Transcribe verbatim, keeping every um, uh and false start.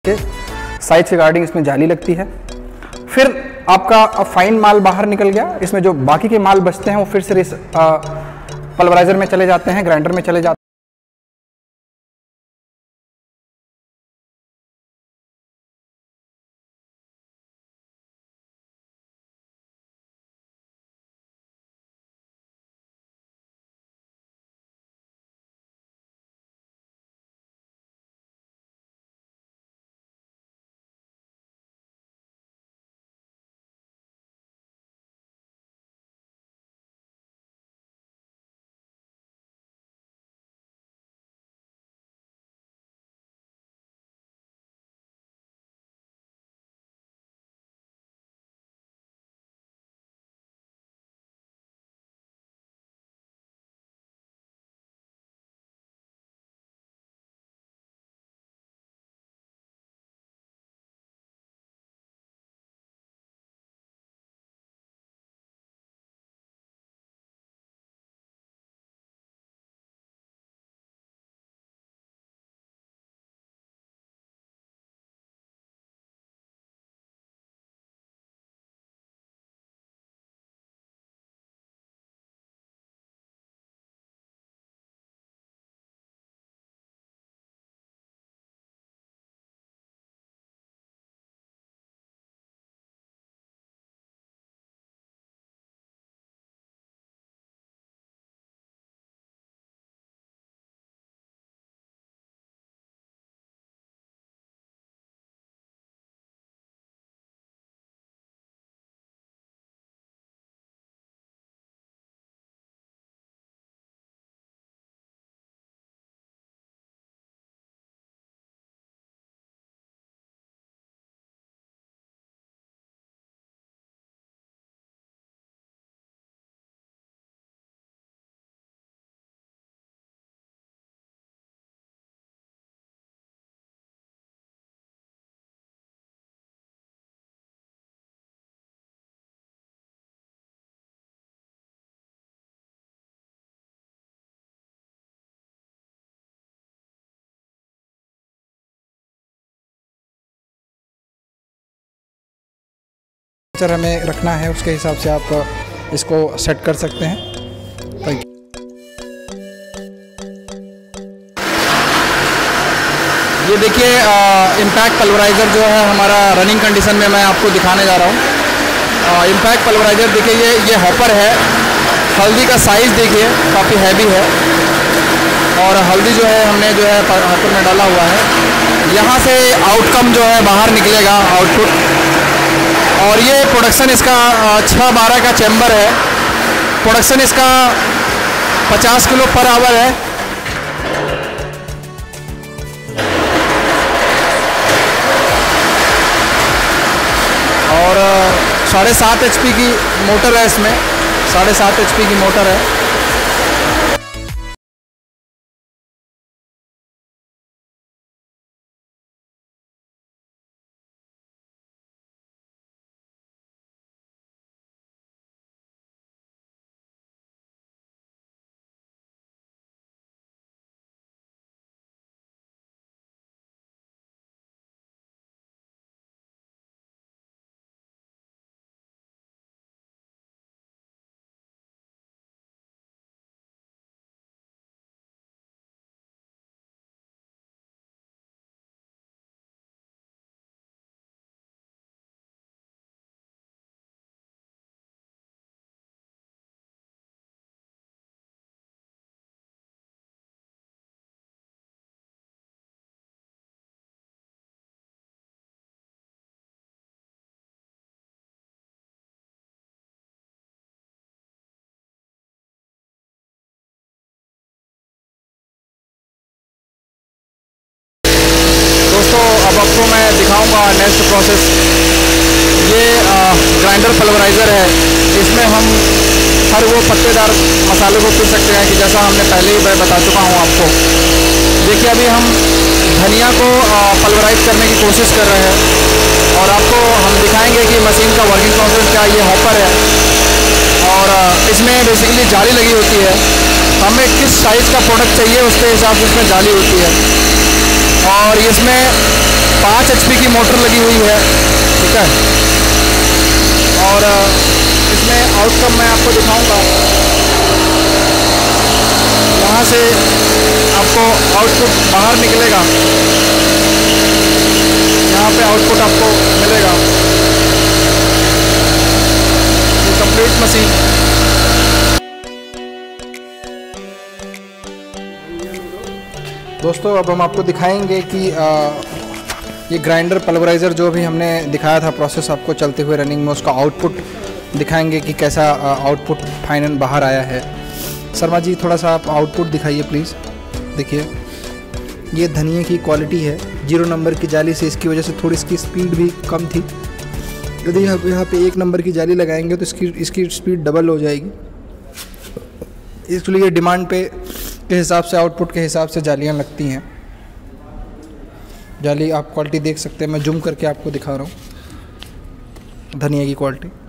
के साइज के अकॉर्डिंग इसमें जाली लगती है। फिर आपका फाइन माल बाहर निकल गया, इसमें जो बाकी के माल बचते हैं वो फिर से इस पल्वराइजर में चले जाते हैं, ग्राइंडर में चले जाते हैं। हमें रखना है उसके हिसाब से आप इसको सेट कर सकते हैं। ये देखिए इम्पैक्ट पल्वराइज़र जो है हमारा रनिंग कंडीशन में मैं आपको दिखाने जा रहा हूँ। इम्पैक्ट पल्वराइज़र देखिए, ये ये हॉपर है। हल्दी का साइज़ देखिए काफ़ी हैवी है और हल्दी जो है हमने जो है हॉपर में डाला हुआ है। यहाँ से आउटकम जो है बाहर निकलेगा, आउटपुट। और ये प्रोडक्शन इसका छः बारह का चैम्बर है। प्रोडक्शन इसका पचास किलो पर आवर है। और साढ़े सात एच पी की मोटर है इसमें, साढ़े सात एच पी की मोटर है। दोस्तों अब आपको मैं दिखाऊंगा नेक्स्ट प्रोसेस। ये ग्राइंडर पल्वराइज़र है। इसमें हम हर वो पत्तेदार मसाले को पीस सकते हैं कि जैसा हमने पहले ही मैं बता चुका हूँ आपको। देखिए अभी हम धनिया को पल्वराइज करने की कोशिश कर रहे हैं और आपको हम दिखाएंगे कि मशीन का वर्किंग प्रोसेस क्या। ये हॉपर है और इसमें बेसिकली जाली लगी होती है। हमें किस साइज़ का प्रोडक्ट चाहिए उसके हिसाब से इसमें जाली होती है। और इसमें पाँच एच पी की मोटर लगी हुई है, ठीक है। और इसमें आउटकम मैं आपको दिखाऊंगा। यहाँ से आपको आउटपुट बाहर निकलेगा, यहाँ पे आउटपुट आपको मिलेगा। ये कंप्लीट मशीन। दोस्तों अब हम आपको दिखाएंगे कि आ, ये ग्राइंडर पल्वराइज़र जो भी हमने दिखाया था प्रोसेस आपको चलते हुए रनिंग में, उसका आउटपुट दिखाएंगे कि कैसा आउटपुट फाइनल बाहर आया है। शर्मा जी थोड़ा सा आप आउटपुट दिखाइए प्लीज़। देखिए ये धनिया की क्वालिटी है, जीरो नंबर की जाली से इसकी वजह से थोड़ी इसकी स्पीड भी कम थी। यदि आप यहाँ पे एक नंबर की जाली लगाएंगे तो इसकी इसकी स्पीड डबल हो जाएगी। इसलिए डिमांड पे के हिसाब से, आउटपुट के हिसाब से जालियाँ लगती हैं। जाली आप क्वालिटी देख सकते हैं, मैं जूम करके आपको दिखा रहा हूँ धनिया की क्वालिटी।